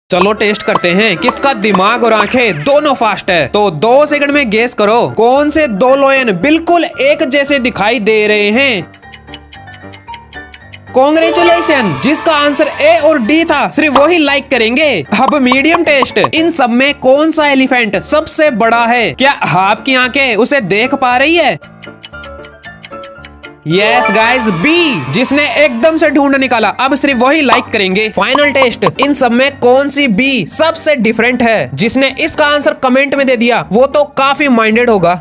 चलो टेस्ट करते हैं किसका दिमाग और आंखें दोनों फास्ट है। तो 2 सेकंड में गेस करो कौन से 2 लोयन बिल्कुल एक जैसे दिखाई दे रहे हैं। कॉन्ग्रेचुलेशन, जिसका आंसर ए और डी था सिर्फ वही लाइक करेंगे। अब मीडियम टेस्ट, इन सब में कौन सा एलिफेंट सबसे बड़ा है? क्या आपकी आंखें उसे देख पा रही है? यस गाइस, बी, जिसने एकदम से ढूंढ निकाला। अब सिर्फ वही लाइक करेंगे। फाइनल टेस्ट, इन सब में कौन सी बी सबसे डिफरेंट है? जिसने इसका आंसर कमेंट में दे दिया वो तो काफी माइंडेड होगा।